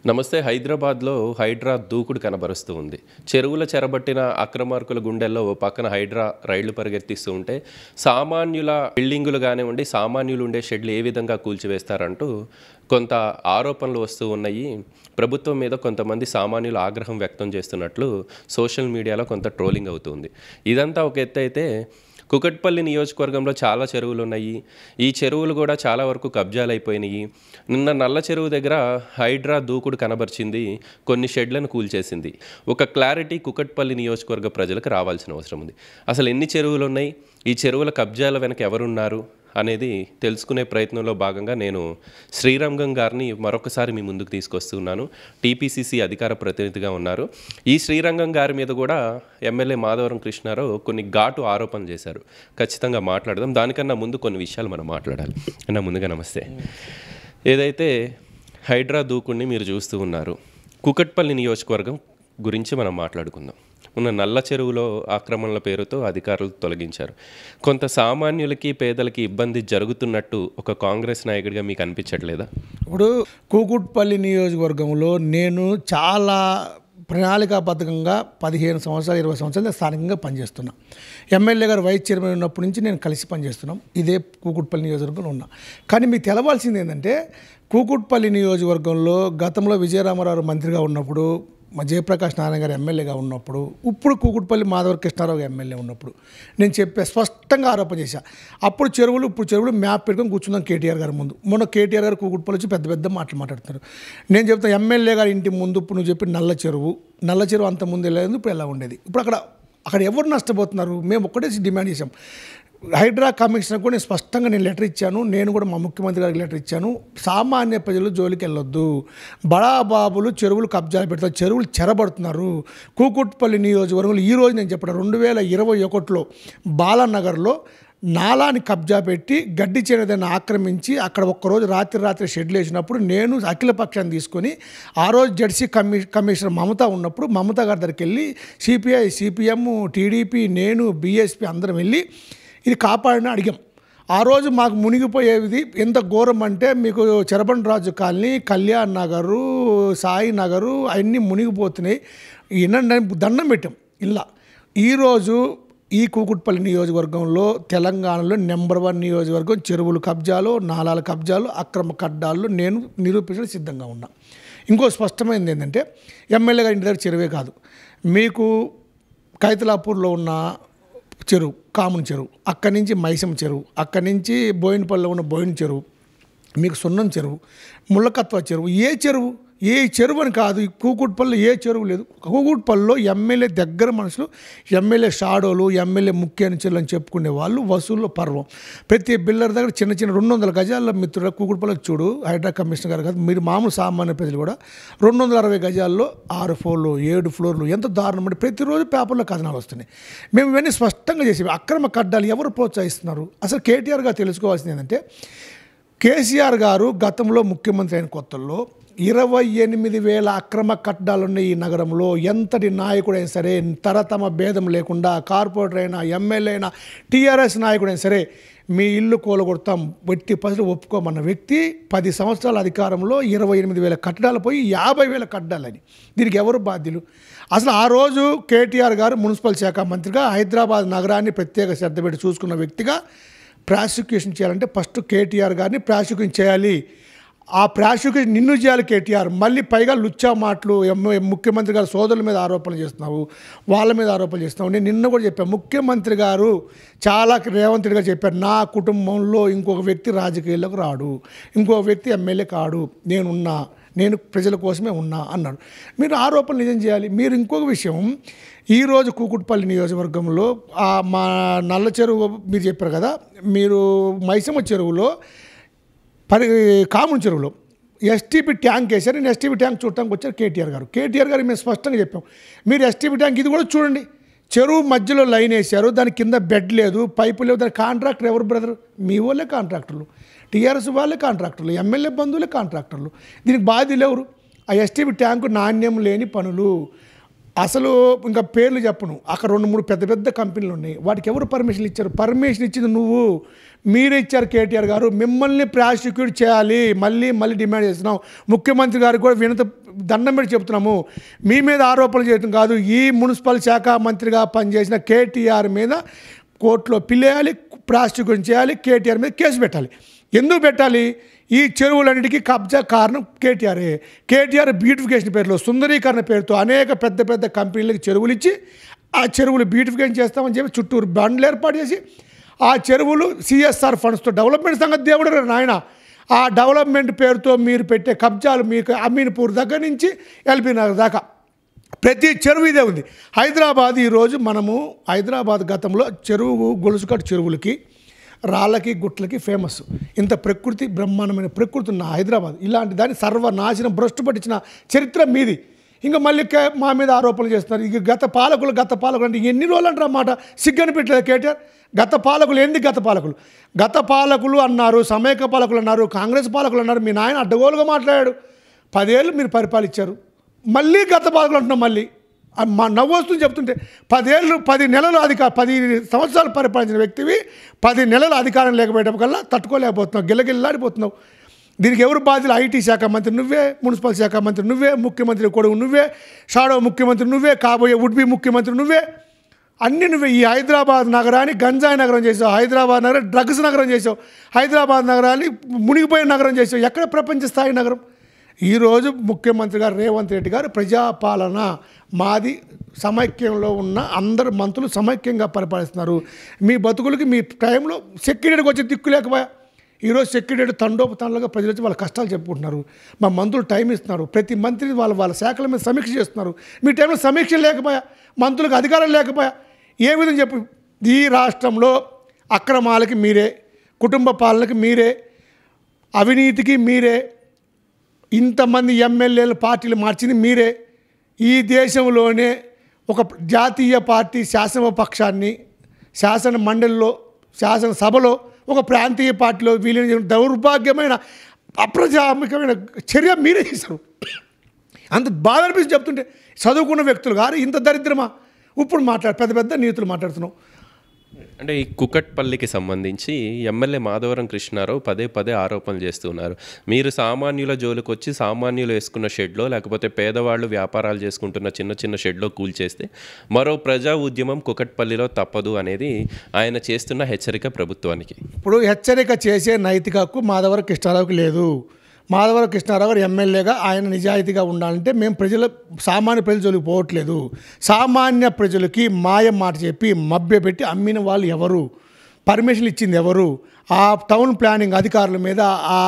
నమస్తే. హైదరాబాద్లో హైడ్రా దూకుడు కనబరుస్తూ ఉంది. చెరువుల చెరబట్టిన అక్రమార్కుల గుండెల్లో ఓ పక్కన హైడ్రా రైళ్లు పరిగెత్తిస్తూ ఉంటే, సామాన్యుల బిల్డింగులు కానివ్వండి, సామాన్యులు ఉండే షెడ్లు ఏ విధంగా కూల్చివేస్తారంటూ కొంత ఆరోపణలు వస్తూ ఉన్నాయి. ప్రభుత్వం మీద కొంతమంది సామాన్యులు ఆగ్రహం వ్యక్తం చేస్తున్నట్లు సోషల్ మీడియాలో కొంత ట్రోలింగ్ అవుతుంది. ఇదంతా ఒక ఎత్తు అయితే, కుకట్పల్లి నియోజకవర్గంలో చాలా చెరువులు ఉన్నాయి. ఈ చెరువులు కూడా చాలా వరకు కబ్జాలు అయిపోయినాయి. నిన్న నల్ల చెరువు దగ్గర హైడ్రా దూకుడు కనబరిచింది, కొన్ని షెడ్లను కూల్చేసింది. ఒక క్లారిటీ కుకట్పల్లి నియోజకవర్గ ప్రజలకు రావాల్సిన అవసరం ఉంది. అసలు ఎన్ని చెరువులు ఉన్నాయి, ఈ చెరువుల కబ్జాల వెనక ఎవరున్నారు అనేది తెలుసుకునే ప్రయత్నంలో భాగంగా నేను శ్రీరంగం గారిని మరొకసారి మీ ముందుకు తీసుకొస్తున్నాను. టీపీసీసీ అధికార ప్రతినిధిగా ఉన్నారు. ఈ శ్రీరంగం గారి మీద కూడా ఎమ్మెల్యే మాధవరం కృష్ణారావు కొన్ని ఘాటు ఆరోపణలు చేశారు. ఖచ్చితంగా మాట్లాడదాం. దానికన్నా ముందు కొన్ని విషయాలు మనం మాట్లాడాలి. అన్న ముందుగా నమస్తే. ఏదైతే హైడ్రా దూకుడిని మీరు చూస్తూ ఉన్నారు, కుకట్పల్లి నియోజకవర్గం గురించి మనం మాట్లాడుకుందాం. ఉన్న నల్ల చెరువులో ఆక్రమణల పేరుతో అధికారులు తొలగించారు. కొంత సామాన్యులకి పేదలకి ఇబ్బంది జరుగుతున్నట్టు ఒక కాంగ్రెస్ నాయకుడిగా మీకు అనిపించట్లేదా? ఇప్పుడు కూకుట్పల్లి నియోజకవర్గంలో నేను చాలా ప్రణాళికాబద్ధంగా 15 సంవత్సరాలు 20 సంవత్సరాలు స్థానికంగా పనిచేస్తున్నా. ఎమ్మెల్యే గారు వైస్ చైర్మన్ ఉన్నప్పటి నుంచి నేను కలిసి పనిచేస్తున్నాం. ఇదే కూకుట్పల్లి నియోజకవర్గంలో ఉన్నా. కానీ మీకు తెలవాల్సింది ఏంటంటే, కూకుట్పల్లి నియోజకవర్గంలో గతంలో విజయరామారావు మంత్రిగా ఉన్నప్పుడు, జయప్రకాష్ నారాయణ గారు ఎమ్మెల్యేగా ఉన్నప్పుడు, ఇప్పుడు కూకుట్పల్లి మాధవ కృష్ణారావు ఎమ్మెల్యే ఉన్నప్పుడు నేను స్పష్టంగా ఆరోపణ చేశా. అప్పుడు చెరువులు ఇప్పుడు చెరువులు మ్యాప్ పెట్టుకొని కూర్చుందాం కేటీఆర్ గారి ముందు. మొన్న కేటీఆర్ గారు కూకుట్పల్లి వచ్చి పెద్ద పెద్ద మాటలు మాట్లాడుతున్నారు. నేను చెప్తాను, ఎమ్మెల్యే గారి ఇంటి ముందు ఇప్పుడు నువ్వు చెప్పి నల్ల చెరువు అంత ముందు వెళ్ళలేదు, ఇప్పుడు ఎలా ఉండేది. ఇప్పుడు అక్కడ ఎవరు నష్టపోతున్నారు? మేము ఒక్కటే డిమాండ్ చేశాం. హైడ్రా కమిషనర్ కూడా నేను స్పష్టంగా లెటర్ ఇచ్చాను. నేను కూడా మా ముఖ్యమంత్రి గారికి లెటర్ ఇచ్చాను. సామాన్య ప్రజలు జోలికి వెళ్ళొద్దు. బడాబాబులు చెరువులు కబ్జాలు పెడతారు, చెరువులు చెరబడుతున్నారు. కూకుట్పల్లి నియోజకవర్గంలో ఈరోజు నేను చెప్పాను, 2021లో బాలానగర్లో నాలాని కబ్జా పెట్టి గడ్డి చేనేదాన్ని ఆక్రమించి అక్కడ ఒక్కరోజు రాత్రి షెడ్లు వేసినప్పుడు నేను అఖిల పక్షాన్ని తీసుకొని ఆ రోజు జడ్సీ కమిషనర్ మమతా ఉన్నప్పుడు మమతా గారి దగ్గరికి వెళ్ళి సిపిఐ, సిపిఎం, టీడీపీ, నేను, బీఎస్పీ అందరం వెళ్ళి ఇది కాపాడిన అడిగాం. ఆ రోజు మాకు మునిగిపోయేది ఎంత ఘోరం అంటే, మీకు చెరబండ రాజు కాలనీ, కళ్యాణ్ నగరు, సాయి నగరు అవన్నీ మునిగిపోతున్నాయి. దండం పెట్టాం. ఇలా ఈరోజు ఈ కూకుట్పల్లి నియోజకవర్గంలో తెలంగాణలో నెంబర్ 1 నియోజకవర్గం. చెరువులు కబ్జాలు, నాలాల కబ్జాలు, అక్రమ కడ్డాలు నేను నిరూపించడం సిద్ధంగా ఉన్నా. ఇంకో స్పష్టమైనది ఏంటంటే, ఎమ్మెల్యే గారి ఇంటి దగ్గర చెరువే కాదు, మీకు కైతలాపూర్లో ఉన్న చెరువు, కామన్ చెరువు, అక్కడి నుంచి మైసమ్మ చెరువు, అక్కడి నుంచి బోయినపల్లిలో ఉన్న బోయిన చెరువు, మీకు సున్నం చెరువు, ముళ్ళకత్వ చెరువు, ఏ చెరువు అని కాదు. ఈ కూకుట్పల్లిలో ఏ చెరువు లేదు. కూకుట్పల్లిలో ఎమ్మెల్యే దగ్గర మనుషులు, ఎమ్మెల్యే షాడోలు, ఎమ్మెల్యే ముఖ్య అనుచరులు అని చెప్పుకునే వాళ్ళు వసూల్లో పర్వం. ప్రతి బిల్లర్ దగ్గర చిన్న 200 గజాల్లో మిత్రుడు కూకుట్పల్లికి చూడు, హైడ్రా కమిషనర్ గారు కాదు, మీరు మామూలు సామాన్య ప్రజలు కూడా 260 గజాల్లో 6 ఫ్లోర్లు 7 ఫ్లోర్లు ఎంత దారుణం అంటే ప్రతిరోజు పేపర్లో కథనాలు వస్తున్నాయి. మేము ఇవన్నీ స్పష్టంగా చేసి, అక్రమ కడ్డాలు ఎవరు ప్రోత్సహిస్తున్నారు? అసలు కేటీఆర్ గారు తెలుసుకోవాల్సింది ఏంటంటే, కేసీఆర్ గారు గతంలో ముఖ్యమంత్రి అయిన కొత్తల్లో 28,000 అక్రమ కట్టడాలున్న ఈ నగరంలో ఎంతటి నాయకుడైనా సరే, తరతమ భేదం లేకుండా, కార్పొరేటర్ అయినా, ఎమ్మెల్యే అయినా, టీఆర్ఎస్ నాయకుడైనా సరే, మీ ఇల్లు కూలగొడతాం వెట్టి పసులు ఒప్పుకోమన్న వ్యక్తి 10 సంవత్సరాల అధికారంలో 28,000 కట్టడాలు పోయి 50,000 కట్టడాలని. దీనికి ఎవరు బాధ్యులు? అసలు ఆ రోజు కేటీఆర్ గారు మున్సిపల్ శాఖ మంత్రిగా హైదరాబాద్ నగరాన్ని ప్రత్యేక శ్రద్ధ పెట్టి చూసుకున్న వ్యక్తిగా ప్రాసిక్యూషన్ చేయాలంటే ఫస్ట్ కేటీఆర్ గారిని ప్రాసిక్యూషన్ చేయాలి. ఆ ప్రాసిక్యూషన్ నిన్ను చేయాలి కేటీఆర్. మళ్ళీ పైగా లుచ్చా మాటలు, ముఖ్యమంత్రి గారు సోదరుల మీద ఆరోపణలు చేస్తున్నావు, వాళ్ళ మీద ఆరోపణలు చేస్తున్నావు. నేను నిన్న కూడా చెప్పాను, ముఖ్యమంత్రి గారు చాలా రేవంత్ రెడ్డి గారు చెప్పారు, నా కుటుంబంలో ఇంకొక వ్యక్తి రాజకీయాల్లోకి రాడు, ఇంకొక వ్యక్తి ఎమ్మెల్యే కాడు, నేను ప్రజల కోసమే ఉన్నా అన్నాడు. మీరు ఆరోపణలు నిజం చేయాలి. మీరు ఇంకొక విషయం, ఈరోజు కూకుట్పల్లి నియోజకవర్గంలో మా నల్ల చెరువు మీరు చెప్పారు కదా, మీరు మైసమ్మ చెరువులో కామన్ చెరువులో ఎస్టీపీ ట్యాంక్ వేశారు. నేను ఎస్టీపీ ట్యాంక్ చూడటానికి వచ్చారు కేటీఆర్ గారు మేము స్పష్టంగా చెప్పాం, మీరు ఎస్టీపీ ట్యాంక్ ఇది కూడా చూడండి, చెరువు మధ్యలో లైన్ వేశారు, దాని కింద బెడ్ లేదు, పైపు లేవు. దాని కాంట్రాక్టర్ ఎవరు బ్రదర్? మీ వాళ్ళే కాంట్రాక్టర్లు, టీఆర్ఎస్ వాళ్ళే కాంట్రాక్టర్లు, ఎమ్మెల్యే బంధువులే కాంట్రాక్టర్లు. దీనికి బాధ్యులు ఎవరు? ఆ ఎస్టీపీ ట్యాంకు నాణ్యం లేని పనులు. అసలు ఇంకా పేర్లు చెప్పను, అక్కడ 2-3 పెద్ద పెద్ద కంపెనీలు ఉన్నాయి, వాటికి ఎవరు పర్మిషన్ ఇచ్చారు? పర్మిషన్ ఇచ్చింది నువ్వు, మీరే ఇచ్చారు కేటీఆర్ గారు. మిమ్మల్ని ప్రాసిక్యూట్ చేయాలి, మళ్ళీ డిమాండ్ చేస్తున్నాం. ముఖ్యమంత్రి గారికి కూడా వినత దండం పెట్టి చెప్తున్నాము, మీ మీద ఆరోపణలు చేయడం కాదు, ఈ మున్సిపల్ శాఖ మంత్రిగా పనిచేసిన కేటీఆర్ మీద కోర్టులో పిల్లేయాలి, ప్రాసిక్యూట్ చేయాలి, కేటీఆర్ మీద కేసు పెట్టాలి. ఎందుకు పెట్టాలి? ఈ చెరువులన్నిటికీ కబ్జా కారణం కేటీఆరే. కేటీఆర్ బ్యూటిఫికేషన్ పేరులో, సుందరీకరణ పేరుతో అనేక పెద్ద పెద్ద కంపెనీలకు చెరువులు ఇచ్చి ఆ చెరువులు బ్యూటిఫికేషన్ చేస్తామని చెప్పి చుట్టూరు బండ్లు ఏర్పాటు చేసి ఆ చెరువులు సిఎస్ఆర్ ఫండ్స్తో డెవలప్మెంట్ సంగతి దేవుడు నాయన. ఆ డెవలప్మెంట్ పేరుతో మీరు పెట్టే కబ్జాలు మీకు అమీన్పూర్ దగ్గర నుంచి ఎల్బీ నగర్ దాకా ప్రతి చెరువు ఇదే ఉంది. హైదరాబాద్ ఈరోజు మనము హైదరాబాద్ గతంలో చెరువు గొలుసుకట్టు చెరువులకి రాళ్ళకి గుట్లకి ఫేమస్. ఇంత ప్రకృతి బ్రహ్మాండమైన ప్రకృతి ఉన్న హైదరాబాద్ ఇలాంటి దాన్ని సర్వనాశనం భ్రష్టు పట్టించిన చరిత్ర మీది. ఇంకా మళ్ళీ మా మీద ఆరోపణలు చేస్తున్నారు. ఇక గత పాలకులు అంటే ఎన్ని రోజులు అంటారు అన్నమాట. సిగ్గని పెట్టలేదు కేటీఆర్. గత పాలకులు ఏంది? గత పాలకులు అన్నారు, సమైక్య పాలకులు అన్నారు, కాంగ్రెస్ పాలకులు అన్నారు. మీ నాయన అడ్డగోలుగా మాట్లాడాడు. 10 ఏళ్ళు మీరు పరిపాలించారు, మళ్ళీ గత పాలకులు అంటున్నాం. మళ్ళీ మా నవ్వు వస్తుంది చెప్తుంటే. 10 నెలలు 10 సంవత్సరాలు పరిపాలించిన వ్యక్తివి 10 నెలలు అధికారం లేకపోయడం కల్లా తట్టుకోలేకపోతున్నావు, గిల్లగిల్లాడిపోతున్నావు. దీనికి ఎవరు బాధ్యులు? ఐటీ శాఖ మంత్రి నువ్వే, మున్సిపల్ శాఖ మంత్రి నువ్వే, ముఖ్యమంత్రి కొడుకు నువ్వే, షాడో ముఖ్యమంత్రి నువ్వే, కాబోయే వుడ్బీ ముఖ్యమంత్రి నువ్వే, అన్నీ నువ్వే. ఈ హైదరాబాద్ నగరాన్ని గంజాయి నగరం చేసావు, హైదరాబాద్ నగరం డ్రగ్స్ నగరం చేసావు, హైదరాబాద్ నగరాన్ని మునిగిపోయిన నగరం చేసావు. ఎక్కడ ప్రపంచ స్థాయి నగరం? ఈరోజు ముఖ్యమంత్రి గారు రేవంత్ రెడ్డి గారు ప్రజాపాలన మాది, సమైక్యంలో ఉన్న అందరు మంత్రులు సమైక్యంగా పరిపాలిస్తున్నారు. మీ బతుకులకి మీ టైంలో సెక్యూరిటీకి వచ్చే దిక్కు లేకపోయా. ఈరోజు సెక్యూరిటీ తండోపతండాలుగా ప్రజలు వచ్చి వాళ్ళ కష్టాలు చెప్పుకుంటున్నారు. మా మంత్రులు టైం ఇస్తున్నారు, ప్రతి మంత్రి వాళ్ళ శాఖల మీద సమీక్ష చేస్తున్నారు. మీ టైంలో సమీక్ష లేకపోయా, మంత్రులకు అధికారం లేకపోయా. ఏ విధంగా చెప్పు? ఈ రాష్ట్రంలో అక్రమాలకి మీరే, కుటుంబ పాలనకి మీరే, అవినీతికి మీరే, ఇంతమంది ఎమ్మెల్యేలు పార్టీలు మార్చింది మీరే. ఈ దేశంలోనే ఒక జాతీయ పార్టీ శాసనపక్షాన్ని శాసన మండలిలో, శాసనసభలో ఒక ప్రాంతీయ పార్టీలో విలీనం చేయడం దౌర్భాగ్యమైన అప్రజామికమైన చర్య మీరే చేశారు. అంత బాధ అనిపిస్తుంది చెప్తుంటే. చదువుకున్న వ్యక్తులు గారు ఇంత దరిద్రమా? ఇప్పుడు పెద్ద పెద్ద నీతులు మాట్లాడుతున్నాం. అంటే ఈ కుకట్పల్లికి సంబంధించి ఎమ్మెల్యే మాధవరం కృష్ణారావు పదే ఆరోపణలు చేస్తున్నారు. మీరు సామాన్యుల జోలికి వచ్చి సామాన్యులు వేసుకున్న షెడ్లో, లేకపోతే పేదవాళ్ళు వ్యాపారాలు చేసుకుంటున్న చిన్న షెడ్లో కూల్చేస్తే మరో ప్రజా ఉద్యమం కుకట్పల్లిలో తప్పదు అనేది ఆయన చేస్తున్న హెచ్చరిక ప్రభుత్వానికి. ఇప్పుడు హెచ్చరిక చేసే నైతిక హక్కు మాధవరం కృష్ణారావుకి లేదు. మాధవరం కృష్ణారావు గారు ఎమ్మెల్యేగా ఆయన నిజాయితీగా ఉండాలంటే మేము సామాన్య ప్రజల జోలికి పోవట్లేదు. సామాన్య ప్రజలకి మాయ మాట చెప్పి మభ్యపెట్టి అమ్మిన వాళ్ళు ఎవరు? పర్మిషన్లు ఇచ్చింది ఎవరు? ఆ టౌన్ ప్లానింగ్ అధికారుల మీద,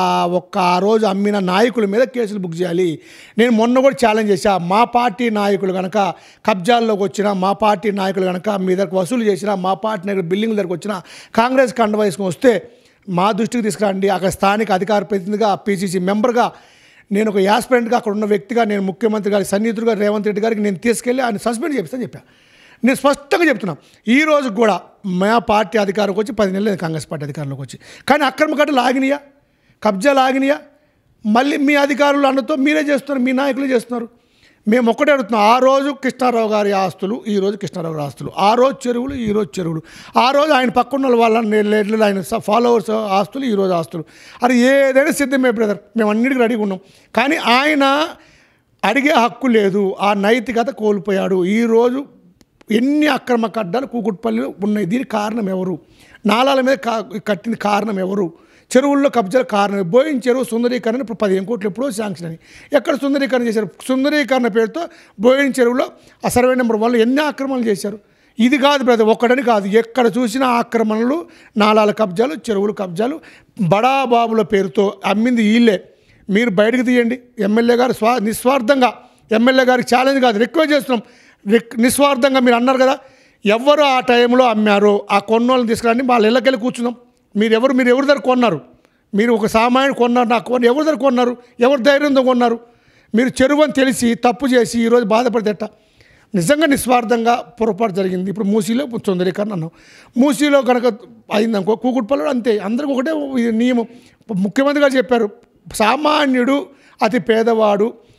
ఆ రోజు అమ్మిన నాయకుల మీద కేసులు బుక్ చేయాలి. నేను మొన్న కూడా ఛాలెంజ్ చేశా. మా పార్టీ నాయకులు కనుక కబ్జాల్లోకి వచ్చినా, మా పార్టీ నాయకులు కనుక మీ దగ్గర వసూలు చేసినా, మా పార్టీ నాయకులు బిల్డింగ్ దగ్గరకు వచ్చినా, కాంగ్రెస్ కండువా వేసుకొని వస్తే మా దృష్టికి తీసుకురండి. అక్కడ స్థానిక అధికార ప్రతినిధిగా, పీసీసీ మెంబర్గా, నేను ఒక యాస్పిరెంట్గా అక్కడ ఉన్న వ్యక్తిగా, నేను ముఖ్యమంత్రి గారి సన్నిహితుడిగా రేవంత్ రెడ్డి గారికి నేను తీసుకెళ్ళి ఆయన సస్పెండ్ చేస్తాను చెప్పాను. నేను స్పష్టంగా చెప్తున్నా. ఈరోజు కూడా మా పార్టీ అధికారంకి వచ్చి 10 నెలలు కాంగ్రెస్ పార్టీ అధికారంలోకి వచ్చి, కానీ అక్రమ కట్టలు ఆగినాయా? కబ్జాలు ఆగినాయా? మళ్ళీ మీ అధికారులు అన్నతో మీరే చేస్తున్నారు, మీ నాయకులు చేస్తున్నారు. మేము ఒక్కటే అడుగుతున్నాం. ఆ రోజు కృష్ణారావు గారి ఆస్తులు, ఈరోజు కృష్ణారావు గారి ఆస్తులు, ఆ రోజు చెరువులు, ఈరోజు చెరువులు, ఆ రోజు ఆయన పక్కన వాళ్ళ ఆయన ఫాలోవర్స్ ఆస్తులు, ఈరోజు ఆస్తులు. అది ఏదైనా సిద్ధమే బ్రదర్, మేము అన్నిటికీ రెడీగా ఉన్నాం. కానీ ఆయన అడిగే హక్కు లేదు, ఆ నైతికత కోల్పోయాడు. ఈరోజు ఎన్ని అక్రమ కడ్డాలు కూకుట్పల్లిలో ఉన్నాయి. దీనికి కారణం ఎవరు? నాలాల మీద కట్టిన కారణం ఎవరు? చెరువుల్లో కబ్జాల కారణం. బోయిన చెరువు సుందరీకరణ ఇప్పుడు 15 కోట్లు ఎప్పుడో శాంక్షన్ అని. ఎక్కడ సుందరీకరణ చేశారు? సుందరీకరణ పేరుతో బోయిన చెరువులో ఆ సర్వే నెంబర్ 1లో ఎన్ని ఆక్రమణలు చేశారు? ఇది కాదు బ్రదర్, ఒక్కడని కాదు, ఎక్కడ చూసినా ఆక్రమణలు, నాలాల కబ్జాలు, చెరువులు కబ్జాలు, బడాబాబుల పేరుతో అమ్మింది వీళ్ళే. మీరు బయటకు తీయండి. ఎమ్మెల్యే గారు నిస్వార్థంగా, ఎమ్మెల్యే గారికి ఛాలెంజ్ కాదు, రిక్వెస్ట్ చేస్తున్నాం. నిస్వార్థంగా మీరు అన్నారు కదా, ఎవరు ఆ టైంలో అమ్మారో ఆ కొన్నోళ్ళని తీసుకురండి, వాళ్ళ ఇళ్ళకెళ్ళి కూర్చుందాం. మీరు ఎవరి దగ్గర కొన్నారు? మీరు ఒక సామాన్యుడు కొన్నారు, నాకు ఎవరి దగ్గర కొన్నారు? ఎవరి ధైర్యంతో కొన్నారు? మీరు చెరువు అని తెలిసి తప్పు చేసి ఈరోజు బాధపడితేట. నిజంగా నిస్వార్థంగా పొరపాటు జరిగింది. ఇప్పుడు మూసీలో సుందరీకరణ అన్నాం, మూసీలో కనుక అయిందనుకో, కూకుట్పల్లిలో అంతే. అందరికీ ఒకటే నియమం. ముఖ్యమంత్రి గారు చెప్పారు, సామాన్యుడు, అతి పేదవాడు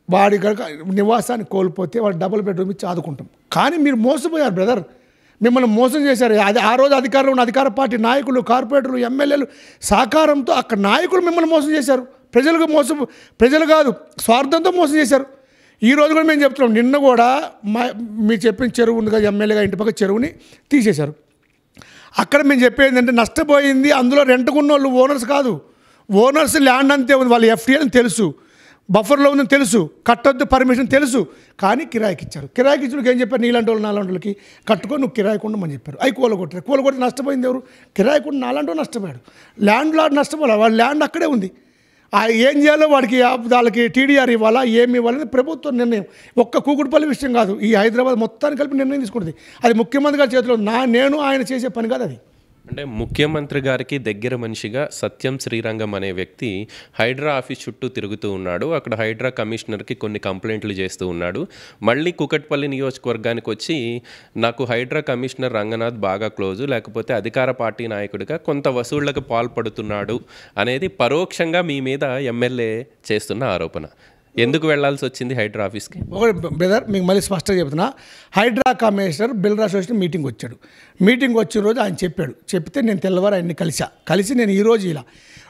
వాడి కనుక నివాసాన్ని కోల్పోతే వాడు డబుల్ బెడ్రూమ్ ఇచ్చి ఆదుకుంటాం. కానీ మీరు మోసపోయారు బ్రదర్, మిమ్మల్ని మోసం చేశారు. అది ఆ రోజు అధికారంలో ఉన్న అధికార పార్టీ నాయకులు, కార్పొరేటర్లు, ఎమ్మెల్యేలు సహకారంతో అక్కడ నాయకులు మిమ్మల్ని మోసం చేశారు. ప్రజలు కాదు, స్వార్థంతో మోసం చేశారు. ఈ రోజు కూడా మేము చెప్తున్నాం, నిన్న కూడా మీరు చెప్పిన చెరువు ఉంది కదా, ఎమ్మెల్యేగా ఇంటి పక్క చెరువుని తీసేశారు. అక్కడ మేము చెప్పేది ఏంటంటే నష్టపోయింది అందులో రెంట్కున్న వాళ్ళు ఓనర్స్ కాదు, ఓనర్స్ ల్యాండ్ అంతే ఉంది, వాళ్ళు ఎఫ్టీ అని తెలుసు, బఫర్లో ఉందని తెలుసు, కట్టొద్దు పర్మిషన్ తెలుసు, కానీ కిరాయికి ఇచ్చారు. కిరాయికి ఇచ్చినకి ఏం చెప్పారు, నీలాంటి వాళ్ళు నాలాంటి వాళ్ళకి కట్టుకొని నువ్వు కిరాయి కొండమని చెప్పారు. అవి కూలగొట్టి నష్టపోయింది ఎవరు? కిరాయి కొండ నాలాంటి వాళ్ళు నష్టపోయాడు. ల్యాండ్ లాడ్ నష్టపోవాలి, వాళ్ళ ల్యాండ్ అక్కడే ఉంది. ఏం చేయాలో వాళ్ళకి టీడీఆర్ ఇవ్వాలా, ఏమి ఇవ్వాలని ప్రభుత్వం నిర్ణయం. ఒక్క కూకుడుపల్లి విషయం కాదు, ఈ హైదరాబాద్ మొత్తాన్ని కలిపి నిర్ణయం తీసుకుంటుంది. అది ముఖ్యమంత్రి గారి చేతిలో, నేను ఆయన చేసే పని కాదు అది. అంటే ముఖ్యమంత్రి గారికి దగ్గర మనిషిగా సత్యం శ్రీరంగం అనే వ్యక్తి హైడ్రా ఆఫీస్ చుట్టూ తిరుగుతూ ఉన్నాడు. అక్కడ హైడ్రా కమిషనర్కి కొన్ని కంప్లైంట్లు చేస్తూ ఉన్నాడు. మళ్ళీ కూకట్పల్లి నియోజకవర్గానికి వచ్చి నాకు హైడ్రా కమిషనర్ రంగనాథ్ బాగా క్లోజు, లేకపోతే అధికార పార్టీ నాయకుడిగా కొంత వసూళ్లకు పాల్పడుతున్నాడు అనేది పరోక్షంగా మీ మీద ఎమ్మెల్యే చేస్తున్న ఆరోపణ. ఎందుకు వెళ్లాల్సి వచ్చింది హైడ్రా ఆఫీస్కి? ఒకటి బ్రదర్, మీకు మళ్ళీ స్పష్టంగా చెప్తున్నా, హైడ్రా కమిషనర్ బిల్రా అసోసియేషన్ మీటింగ్ వచ్చాడు. మీటింగ్ వచ్చిన రోజు ఆయన చెప్తే నేను తెల్లవారు ఆయన్ని కలిసి నేను ఈరోజు ఇలా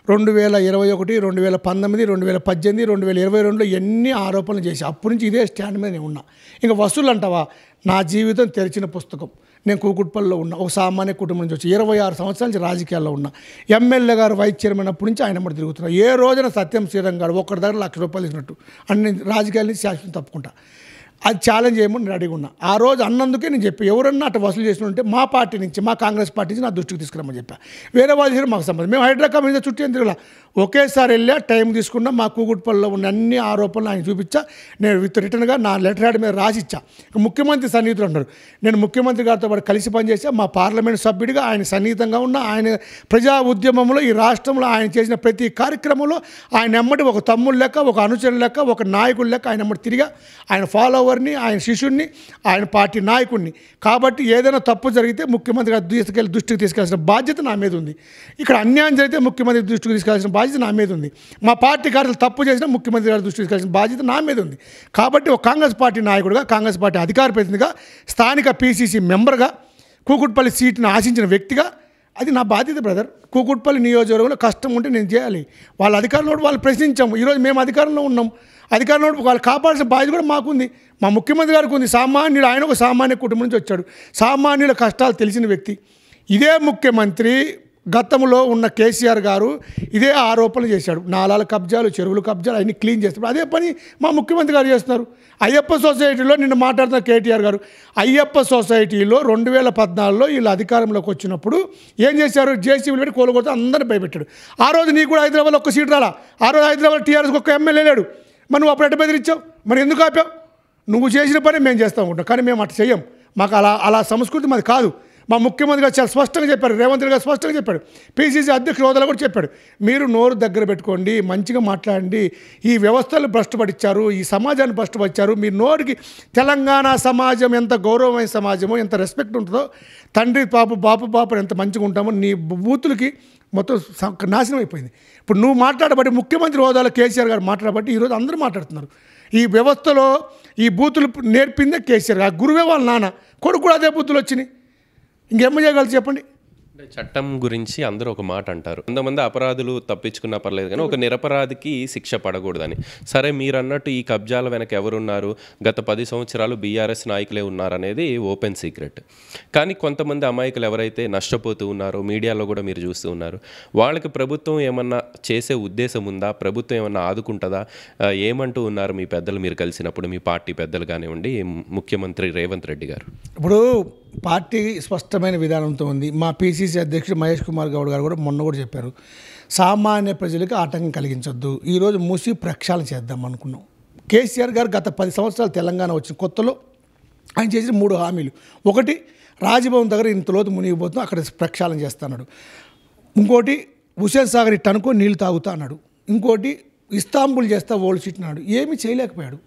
2021, 2019, 2018, 2022లో ఎన్ని ఆరోపణలు చేసి అప్పటి నుంచి ఇదే స్టాండ్ మీద నేను ఉన్నా. ఇంకా వసూలు అంటావా, నా జీవితం తెరిచిన పుస్తకం. నేను కూకుట్పల్లిలో ఉన్నా, ఒక సామాన్య కుటుంబం నుంచి వచ్చి 26 సంవత్సరాల నుంచి రాజకీయాల్లో ఉన్నా. ఎమ్మెల్యే గారు వైస్ చైర్మన్ అప్పటి నుంచి ఆయన మరి తిరుగుతున్నా. ఏ రోజున సత్యం శ్రీరంగం గారు ఒక్కడి దగ్గర ₹1,00,000 ఇచ్చినట్టు అన్ని రాజకీయాల నుంచి శాశ్వతం తప్పుకుంటా, అది ఛాలెంజ్ చేయమని నేను అడిగి ఉన్నా. ఆ రోజు అన్నందుకే నేను చెప్పి ఎవరన్నా అటు వసూలు చేసినట్టే మా పార్టీ నుంచి, మా కాంగ్రెస్ పార్టీ నుంచి నా దృష్టికి తీసుకురమ్మని చెప్పా. వేరే వాళ్ళు చేసిన మాకు సంబంధం, మేము హైడ్రా కమిషన్ చుట్టూ ఏం తిరగలా, ఒకేసారి వెళ్ళా, టైం తీసుకున్నా. మా కూకుట్పల్లిలో ఉన్న అన్ని ఆరోపణలు ఆయన చూపించా. నేను రిటర్న్గా నా లెటర్ హ్యాడ్ మీద రాసిచ్చా. ముఖ్యమంత్రి సన్నిహితులు అంటారు, నేను ముఖ్యమంత్రి గారితో పాటు కలిసి పనిచేసా. మా పార్లమెంట్ సభ్యుడిగా ఆయన సన్నిహితంగా ఉన్న, ఆయన ప్రజా ఉద్యమంలో ఈ రాష్ట్రంలో ఆయన చేసిన ప్రతి కార్యక్రమంలో ఆయన ఎమ్మటి ఒక తమ్ముడు లెక్క, ఒక అనుచరుడు లెక్క, ఒక నాయకుడు లెక్క ఆయన ఎమ్మటి తిరిగా, ఆయన ఫాలోవర్ని, ఆయన శిష్యుడిని, ఆయన పార్టీ నాయకుడిని. కాబట్టి ఏదైనా తప్పు జరిగితే ముఖ్యమంత్రి గారి దృష్టికి తీసుకెళ్లాల్సిన బాధ్యత నా మీద ఉంది. ఇక్కడ అన్యాయం జరిగితే ముఖ్యమంత్రి దృష్టికి తీసుకెళ్లాల్సిన బాధ్యత నా మీద ఉంది. మా పార్టీ కార్యలు తప్పు చేసినా ముఖ్యమంత్రి గారి దృష్టికి తీసుకెళ్లాల్సిన బాధ్యత నా మీద ఉంది. కాబట్టి ఒక కాంగ్రెస్ పార్టీ నాయకుడిగా, కాంగ్రెస్ పార్టీ అధికార ప్రతినిధిగా, స్థానిక పీసీసీ మెంబర్గా, కూకుట్పల్లి సీట్ని ఆశించిన వ్యక్తిగా అది నా బాధ్యత బ్రదర్. కూకుట్పల్లి నియోజకవర్గంలో కష్టం ఉంటే నేను చేయాలి. వాళ్ళ అధికారంలో వాళ్ళు ప్రశ్నించాము. ఈరోజు మేము అధికారంలో ఉన్నాం. అధికారంలో వాళ్ళు కాపాడాల్సిన బాధ్యత కూడా మాకుంది, మా ముఖ్యమంత్రి గారికి ఉంది. సామాన్యుడు, ఆయన ఒక సామాన్య కుటుంబం నుంచి వచ్చాడు, సామాన్యుల కష్టాలు తెలిసిన వ్యక్తి. ఇదే ముఖ్యమంత్రి గతంలో ఉన్న కేసీఆర్ గారు ఇదే ఆరోపణలు చేశాడు. నాలాల కబ్జాలు, చెరువులు కబ్జాలు అన్నీ క్లీన్ చేస్తారు. అదే పని మా ముఖ్యమంత్రి గారు చేస్తున్నారు. అయ్యప్ప సొసైటీలో నిన్న మాట్లాడుతున్న కేటీఆర్ గారు, అయ్యప్ప సొసైటీలో 2014లో వీళ్ళు అధికారంలోకి వచ్చినప్పుడు ఏం చేశారు, జేసీబీలు పెట్టి కూలగొడితే అందరిని భయపెట్టాడు. ఆ రోజు నీకు కూడా హైదరాబాద్లో ఒక్క సీట్ రాలా, ఆ రోజు హైదరాబాద్ టీఆర్ఎస్కి ఒక్క ఎమ్మెల్యే లేడు. మరి నువ్వు అప్పుడు ఎట్ట బెదిరించావు, మరి ఎందుకు ఆపావు? నువ్వు చేసిన పని మేము చేస్తూ ఉంటాం, కానీ మేము అట్లా చెయ్యం. మాకు అలా సంస్కృతి మాది కాదు. మా ముఖ్యమంత్రి గారు చాలా స్పష్టంగా చెప్పారు, రేవంత్ రెడ్డి గారు స్పష్టంగా చెప్పాడు, పీసీసీ అధ్యక్షుల హోదాలో కూడా చెప్పాడు, మీరు నోరు దగ్గర పెట్టుకోండి, మంచిగా మాట్లాడండి. ఈ వ్యవస్థలు భ్రష్టపడిచ్చారు, ఈ సమాజాన్ని భ్రష్టపరిచారు. మీ నోటికి తెలంగాణ సమాజం ఎంత గౌరవమైన సమాజమో, ఎంత రెస్పెక్ట్ ఉంటుందో, తండ్రి బాపు ఎంత మంచిగా ఉంటామో, నీ బూతులకి మొత్తం నాశనం అయిపోయింది. ఇప్పుడు నువ్వు మాట్లాడబట్టి, ముఖ్యమంత్రి హోదాలో కేసీఆర్ గారు మాట్లాడబట్టి ఈరోజు అందరూ మాట్లాడుతున్నారు. ఈ వ్యవస్థలో ఈ బూతులు నేర్పిందే కేసీఆర్ గారు, గురువే వాళ్ళ నాన్న, కొడుకు కూడా అదే బూతులు వచ్చినాయి. ఇంకేం చేయగలరు చెప్పండి? చట్టం గురించి అందరూ ఒక మాట అంటారు, కొంతమంది అపరాధులు తప్పించుకున్నా పర్లేదు కానీ ఒక నిరపరాధికి శిక్ష పడకూడదని. సరే, మీరు అన్నట్టు ఈ కబ్జాల వెనక ఎవరున్నారు, గత 10 సంవత్సరాలు బీఆర్ఎస్ నాయకులే ఉన్నారనేది ఓపెన్ సీక్రెట్. కానీ కొంతమంది అమాయకులు ఎవరైతే నష్టపోతూ ఉన్నారో, మీడియాలో కూడా మీరు చూస్తూ ఉన్నారు, వాళ్ళకి ప్రభుత్వం ఏమన్నా చేసే ఉద్దేశం ఉందా, ప్రభుత్వం ఏమన్నా ఆదుకుంటుందా? ఏమంటూ ఉన్నారు మీ పెద్దలు మీరు కలిసినప్పుడు, మీ పార్టీ పెద్దలు కానివ్వండి, ముఖ్యమంత్రి రేవంత్ రెడ్డి గారు? ఇప్పుడు పార్టీ స్పష్టమైన విధానంతో ఉంది. మా పీసీసీ అధ్యక్షుడు మహేష్ కుమార్ గౌడ్ గారు కూడా మొన్న కూడా చెప్పారు, సామాన్య ప్రజలకు ఆటంకం కలిగించొద్దు, ఈరోజు మూసి ప్రక్షాళన చేద్దాం అనుకున్నాం. కేసీఆర్ గారు గత 10 సంవత్సరాలు తెలంగాణ వచ్చిన కొత్తలో ఆయన చేసిన 3 హామీలు. ఒకటి, రాజ్భవన్ దగ్గర ఇంతలోతు మునిగిపోతున్నాం, అక్కడ ప్రక్షాళన చేస్తాడు. ఇంకోటి, హుస్సేన్ సాగర్ ఇట్టనుకో నీళ్ళు తాగుతా అన్నాడు. ఇంకోటి, ఇస్తాంబుల్ చేస్తా ఓల్డ్ సిటీ అన్నాడు. ఏమీ చేయలేకపోయాడు.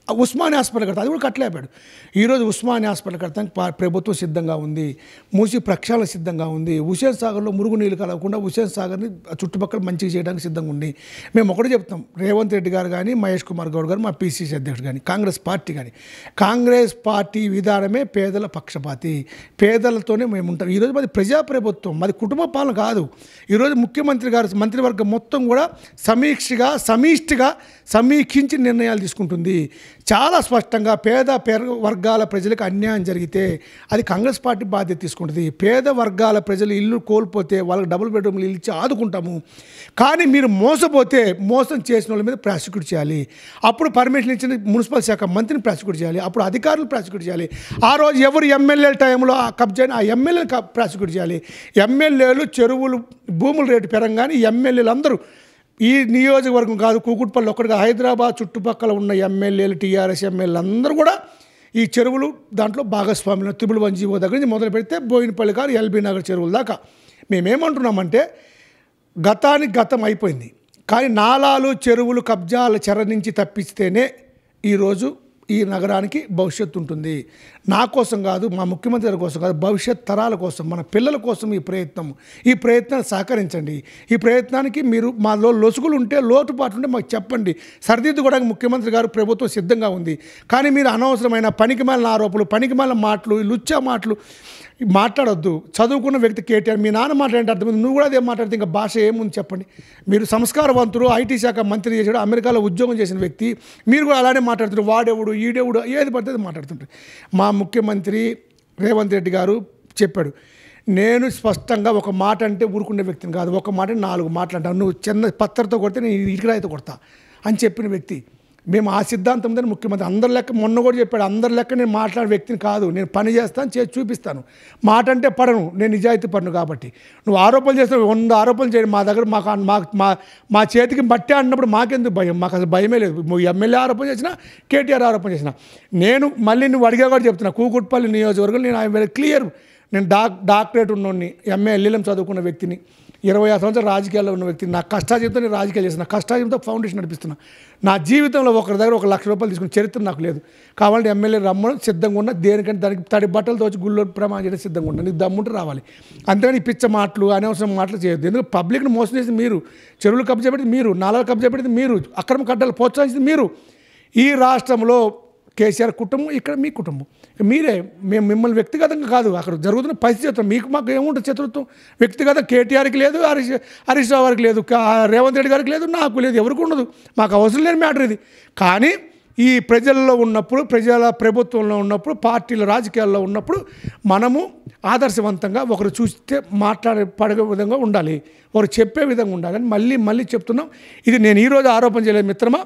ఉస్మానియా హాస్పిటల్ కడతా, అది కూడా కట్టలేపాడు. ఈరోజు ఉస్మానియా హాస్పిటల్ కడతానికి ప్రభుత్వం సిద్ధంగా ఉంది. మూసి ప్రక్షాళన సిద్ధంగా ఉంది. హుస్సేన్ సాగర్లో మురుగునీళ్ళు కలగకుండా హుస్సేన్ సాగర్ని చుట్టుపక్కల మంచిగా చేయడానికి సిద్ధంగా ఉంది. మేము ఒకటి చెప్తాం, రేవంత్ రెడ్డి గారు కానీ, మహేష్ కుమార్ గౌడ్ గారు, మా పిసిసి అధ్యక్షుడు కానీ, కాంగ్రెస్ పార్టీ కానీ, కాంగ్రెస్ పార్టీ విధానమే పేదల పక్షపాతి. పేదలతోనే మేము ఉంటాం. ఈరోజు మాది ప్రజాప్రభుత్వం, మాది కుటుంబ పాలన కాదు. ఈరోజు ముఖ్యమంత్రి గారు మంత్రివర్గం మొత్తం కూడా సమిష్టిగా సమీక్షించి నిర్ణయాలు తీసుకుంటుంది. చాలా స్పష్టంగా పేద వర్గాల ప్రజలకు అన్యాయం జరిగితే అది కాంగ్రెస్ పార్టీ బాధ్యత తీసుకుంటుంది. పేద వర్గాల ప్రజలు ఇల్లు కోల్పోతే వాళ్ళకి డబుల్ బెడ్రూమ్లు ఇల్లు ఇచ్చి ఆదుకుంటాము. కానీ మీరు మోసపోతే మోసం చేసిన వాళ్ళ మీద ప్రాసిక్యూట్ చేయాలి. అప్పుడు పర్మిషన్ ఇచ్చిన మున్సిపల్ శాఖ మంత్రిని ప్రాసిక్యూట్ చేయాలి. అప్పుడు అధికారులు ప్రాసిక్యూట్ చేయాలి. ఆ రోజు ఎవరు ఎమ్మెల్యే టైంలో ఆ కబ్జా ఆ ఎమ్మెల్యేలు ప్రాసిక్యూట్ చేయాలి. ఎమ్మెల్యేలు చెరువులు భూముల రేటు పెరగగానే ఎమ్మెల్యేలు అందరూ ఈ నియోజకవర్గం కాదు, కూకుట్పల్లి ఒక్కడిగా హైదరాబాద్ చుట్టుపక్కల ఉన్న ఎమ్మెల్యేలు, టీఆర్ఎస్ ఎమ్మెల్యేలు అందరూ కూడా ఈ చెరువులు దాంట్లో భాగస్వాములు. త్రిబుల్ 1 దగ్గర నుంచి మొదలు పెడితే బోయినపల్లి గారు ఎల్బీ నగర్ చెరువుల దాకా. మేమేమంటున్నామంటే గతానికి గతం అయిపోయింది. కానీ నాలాలు చెరువులు కబ్జాల చెర నుంచి తప్పిస్తేనే ఈరోజు ఈ నగరానికి భవిష్యత్తు ఉంటుంది. నా కోసం కాదు, మా ముఖ్యమంత్రి గారి కోసం కాదు, భవిష్యత్ తరాల కోసం, మన పిల్లల కోసం ఈ ప్రయత్నాన్ని సహకరించండి. ఈ ప్రయత్నానికి మీరు మాలో లొసుగులు ఉంటే, లోటుపాట్లు ఉంటే మాకు చెప్పండి. సరిదిద్దుకోవడానికి ముఖ్యమంత్రి గారు ప్రభుత్వం సిద్ధంగా ఉంది. కానీ మీరు అనవసరమైన పనికిమాలిన ఆరోపణలు, పనికిమాలిన మాటలు, లుచ్చా మాటలు మాట్లాడొద్దు. చదువుకున్న వ్యక్తి కేటీఆర్, మీ నాన్న మాట్లాడే అర్థం, నువ్వు కూడా అదే మాట్లాడితే ఇంకా భాష ఏముంది చెప్పండి. మీరు సంస్కారవంతుడు, ఐటీ శాఖ మంత్రి చేశాడు, అమెరికాలో ఉద్యోగం చేసిన వ్యక్తి, మీరు కూడా అలానే మాట్లాడుతున్నారు. వాడెవడు ఈడెవడు ఏది పడితే మాట్లాడుతుంటారు. మా ముఖ్యమంత్రి రేవంత్ రెడ్డి గారు చెప్పాడు, నేను స్పష్టంగా ఒక మాట అంటే ఊరుకునే వ్యక్తిని కాదు, ఒక మాట 4 మాటలు అంటాను. నువ్వు చిన్న పత్రతో కొడితే నేను ఇటుకరాయితో కొడతా అని చెప్పిన వ్యక్తి. మేము ఆ సిద్ధాంతం ఉందని ముఖ్యమంత్రి అందరి లెక్క మొన్న కూడా చెప్పాడు. అందరి లెక్క నేను మాట్లాడే వ్యక్తిని కాదు, నేను పని చేస్తాను, చేసి చూపిస్తాను. మాట అంటే పడను, నేను నిజాయితీ పడను. కాబట్టి నువ్వు ఆరోపణలు చేస్తావు, 100 ఆరోపణలు చేయండి. మా దగ్గర మా చేతికి బట్టే అన్నప్పుడు మాకెందుకు భయం? మాకు అసలు భయమే లేదు. నువ్వు ఎమ్మెల్యే ఆరోపణ చేసినా, కేటీఆర్ ఆరోపణ చేసినా, నేను మళ్ళీ నువ్వు అడిగా కూడా చెప్తున్నా, కూకుట్పల్లి నియోజకవర్గం నేను ఐఎమ్ వెరీ క్లియర్. నేను డాక్టరేట్ ఉన్నోడిని, ఎల్ఎల్ఎం చదువుకున్న వ్యక్తిని, 26 సంవత్సరాలు రాజకీయాల్లో ఉన్న వ్యక్తిని. నా కష్టాజీవితంతో నేను రాజకీయాలు చేసిన, కష్టాజీవితంతో ఫౌండేషన్ నడిపిస్తున్నా. నా జీవితంలో ఒకరి దగ్గర 1 లక్ష రూపాయలు తీసుకున్న చరిత్ర నాకు లేదు. కావాలంటే ఎమ్మెల్యే రమ్మని సిద్ధంగా ఉన్నా, దేనికంటే దానికి తడి బట్టలు తోచి గుళ్ళో ప్రమాణం చేయడం సిద్ధంగా ఉన్నా. నీకు దమ్ముంటే రావాలి. అంతేగాని పిచ్చ మాటలు, అనవసరం మాటలు చేయొద్దు. ఎందుకంటే పబ్లిక్ని మోసం చేసింది మీరు, చెరువులు కబ్జా పెట్టింది మీరు, నాలాలు కబ్జా పెట్టింది మీరు, అక్రమ కట్టలు ప్రోత్సహించింది మీరు. ఈ రాష్ట్రంలో కేసీఆర్ కుటుంబం, ఇక్కడ మీ కుటుంబం, మీరే. మేము మిమ్మల్ని వ్యక్తిగతంగా కాదు, అక్కడ జరుగుతున్న పరిస్థితి మీకు మాకు ఏముంటుంది శత్రుత్వం? వ్యక్తిగత కేటీఆర్కి లేదు, హరీష్ రావు గారికి లేదు, రేవంత్ రెడ్డి గారికి లేదు, నాకు లేదు, ఎవరికి ఉండదు. మాకు అవసరం లేని మ్యాటర్ ఇది. కానీ ఈ ప్రజల్లో ఉన్నప్పుడు, ప్రజల ప్రభుత్వంలో ఉన్నప్పుడు, పార్టీల రాజకీయాల్లో ఉన్నప్పుడు మనము ఆదర్శవంతంగా ఒకరు చూస్తే పడే విధంగా ఉండాలి, ఒకరు చెప్పే విధంగా ఉండాలని మళ్ళీ చెప్తున్నాం. ఇది నేను ఈరోజు ఆరోపణ చేయలేదు మిత్రమా.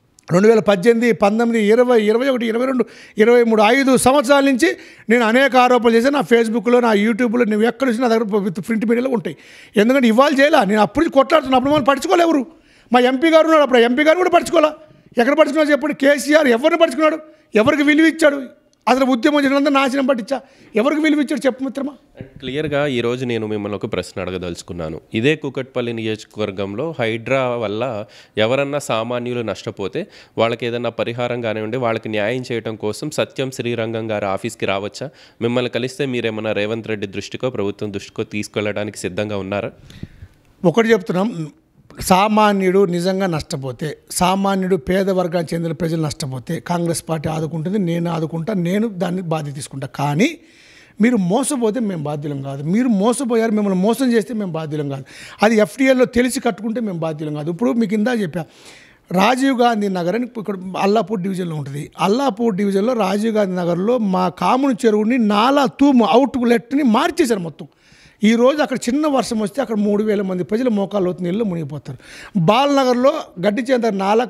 2018, 19, 20, 21, 22, 23 5 సంవత్సరాల నుంచి నేను అనేక ఆరోపణలు చేశాను. నా ఫేస్బుక్లో, నా యూట్యూబ్లో, నువ్వు ఎక్కడ చూసినా నా దగ్గర విత్ ప్రింట్ మీడియాలో ఉంటాయి. ఎందుకంటే ఇవాళ చేయాలా, నేను అప్పుడు కొట్లాడుతున్నా, అప్పుడు మనం పడుచుకోలే. ఎవరు మా ఎంపీ గారు ఉన్నాడు, అప్పుడు ఎంపీ గారు కూడా పడుచుకోవాలా. ఎక్కడ పడుచుకున్నాడు చెప్పండి? కేసీఆర్ ఎవరిని పడుచుకున్నాడు? ఎవరికి విలువ ఇచ్చాడు? అసలు ఉద్యమం జనంతా నాశనం పట్టించా, ఎవరికి విలువ ఇచ్చాడు చెప్పు మిత్రమా? క్లియర్గా ఈరోజు నేను మిమ్మల్ని ఒక ప్రశ్న అడగదలుచుకున్నాను. ఇదే కూకట్పల్లి నియోజకవర్గంలో హైడ్రా వల్ల ఎవరన్నా సామాన్యులు నష్టపోతే వాళ్ళకి ఏదన్నా పరిహారం కానివ్వండి, వాళ్ళకి న్యాయం చేయడం కోసం సత్యం శ్రీరంగం గారి ఆఫీస్కి రావచ్చా? మిమ్మల్ని కలిస్తే మీరేమన్నా రేవంత్ రెడ్డి దృష్టికో, ప్రభుత్వం దృష్టికో తీసుకెళ్ళడానికి సిద్ధంగా ఉన్నారా? ఒకటి చెప్తున్నాం, సామాన్యుడు నిజంగా నష్టపోతే, సామాన్యుడు పేద వర్గానికి చెందిన ప్రజలు నష్టపోతే కాంగ్రెస్ పార్టీ ఆదుకుంటుంది, నేను ఆదుకుంటా, నేను దాన్ని బాధ్యత తీసుకుంటా. కానీ మీరు మోసపోతే మేము బాధ్యులం కాదు. మీరు మోసపోయారు, మిమ్మల్ని మోసం చేస్తే మేము బాధ్యులం కాదు. అది ఎఫ్టీఎల్లో తెలిసి కట్టుకుంటే మేము బాధ్యులం కాదు. ఇప్పుడు మీకు ఇందా చెప్పా, రాజీవ్ గాంధీ నగర్ అని ఇక్కడ అల్లాపూర్ డివిజన్లో ఉంటుంది. అల్లాపూర్ డివిజన్లో రాజీవ్ గాంధీ నగర్లో మా కాముని చెరువుని నాలా తూము అవుట్లెట్ని మార్చేశారు మొత్తం. ఈరోజు అక్కడ చిన్న వర్షం వస్తే అక్కడ 3000 మంది ప్రజలు మోకాళ్ళ లోతు నీళ్ళు మునిగిపోతారు. బాలనగర్లో గడ్డి చేంత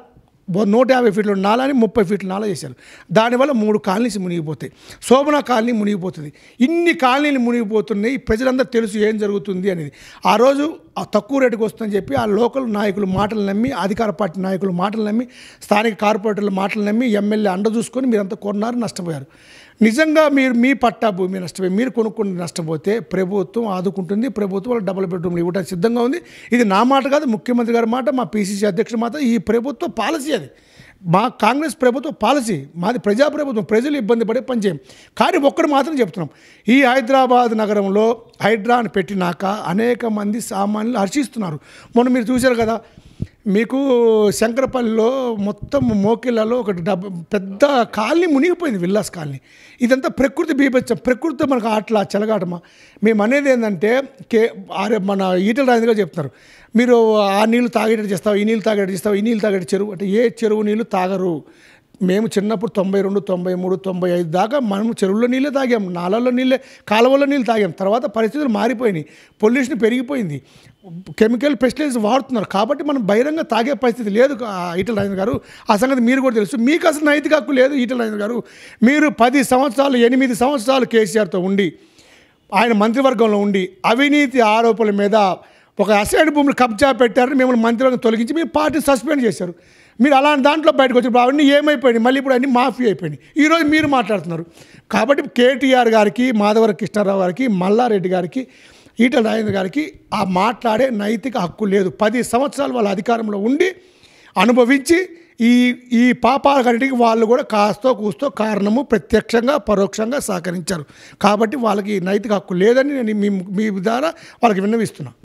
150 ఫీట్ల నాలని 30 ఫీట్ల నాలా చేశారు. దానివల్ల 3 కాలనీస్ మునిగిపోతాయి. శోభన కాలనీ మునిగిపోతుంది. ఇన్ని కాలనీలు మునిగిపోతున్నాయి. ప్రజలందరూ తెలుసు ఏం జరుగుతుంది అనేది. ఆ రోజు తక్కువ రేటుకు వస్తుందని చెప్పి ఆ లోకల్ నాయకులు మాటలు నమ్మి, అధికార పార్టీ నాయకులు మాటలు నమ్మి, స్థానిక కార్పొరేటర్ల మాటలు నమ్మి, ఎమ్మెల్యే అండ చూసుకొని మీరంతా కొన్నారు, నష్టపోయారు. నిజంగా మీరు మీ పట్టా భూమి నష్టపోయి, మీరు కొనుక్కుని నష్టపోతే ప్రభుత్వం ఆదుకుంటుంది. ప్రభుత్వం వాళ్ళకి డబుల్ బెడ్రూమ్లు ఇవ్వడానికి సిద్ధంగా ఉంది. ఇది నా మాట కాదు, ముఖ్యమంత్రి గారి మాట, మా పిసిసి అధ్యక్షుడి మాట. ఈ ప్రభుత్వ పాలసీ అది. మా కాంగ్రెస్ ప్రభుత్వ పాలసీ, మాది ప్రజాప్రభుత్వం, ప్రజలు ఇబ్బంది పడే పని చేయం. కానీ ఒక్కడు మాత్రం చెప్తున్నాం, ఈ హైదరాబాద్ నగరంలో హైడ్రాని పెట్టినాక అనేక మంది సామాన్యులు హర్షిస్తున్నారు. మొన్న మీరు చూశారు కదా, మీకు శంకరపల్లిలో మొత్తం మోకిళ్ళలో ఒక పెద్ద కాలనీ మునిగిపోయింది, విల్లాస్ కాలనీ. ఇదంతా ప్రకృతి బీభత్సం, ప్రకృతి మనకు ఆటలా చెలగాటమా. మేము అనేది ఏంటంటే మన ఈటల రాజేంద్ర గారు చెప్తున్నారు, మీరు ఆ నీళ్ళు తాగేటట్టు చేస్తావు, ఈ నీళ్ళు తాగేటట్టు చేస్తావు, ఈ నీళ్ళు తాగేట చెరువు అంటే ఏ చెరువు నీళ్ళు తాగరు. మేము చిన్నప్పుడు 92, 93, 95 దాకా మనం చెరువుల్లో నీళ్ళే తాగాం, నాళల్లో నీళ్ళే, కాలువల్లో నీళ్ళు తాగాం. తర్వాత పరిస్థితులు మారిపోయినాయి, పొల్యూషన్ పెరిగిపోయింది, కెమికల్ పెస్టిసైడ్స్ వాడుతున్నారు. కాబట్టి మనం బహిరంగ తాగే పరిస్థితి లేదు. ఈటల రాజేంద్ర గారు ఆ సంగతి మీరు కూడా తెలుసు. మీకు అసలు నైతిక హక్కు లేదు ఈటల రాజేంద్ర గారు. మీరు 10 సంవత్సరాలు 8 సంవత్సరాలు కేసీఆర్తో ఉండి, ఆయన మంత్రివర్గంలో ఉండి అవినీతి ఆరోపణల మీద ఒక అసైడ్ భూములు కబ్జా పెట్టారని మిమ్మల్ని మంత్రివర్గం తొలగించి మీ పార్టీ సస్పెండ్ చేశారు. మీరు అలాంటి దాంట్లో బయటకు వచ్చినప్పుడు అవన్నీ ఏమైపోయినాయి, మళ్ళీ ఇప్పుడు అన్నీ మాఫీ అయిపోయినాయి. ఈరోజు మీరు మాట్లాడుతున్నారు. కాబట్టి కేటీఆర్ గారికి, మాధవర కృష్ణారావు గారికి, మల్లారెడ్డి గారికి, ఈటల రాజేంద్ర గారికి ఆ మాట్లాడే నైతిక హక్కు లేదు. 10 సంవత్సరాలు వాళ్ళ అధికారంలో ఉండి అనుభవించి ఈ పాపాలన్నిటికీ వాళ్ళు కూడా కాస్తో కూస్తో కారణము ప్రత్యక్షంగా పరోక్షంగా సహకరించారు. కాబట్టి వాళ్ళకి నైతిక హక్కు లేదని నేను మీ ద్వారా వాళ్ళకి విన్నవిస్తున్నాను.